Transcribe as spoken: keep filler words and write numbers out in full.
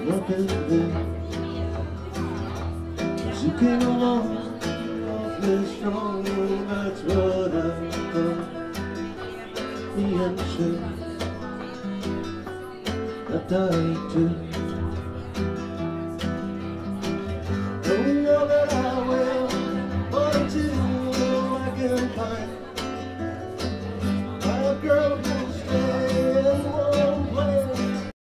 Look at this. You came along awfully strong, that's what I thought. The answer that I took.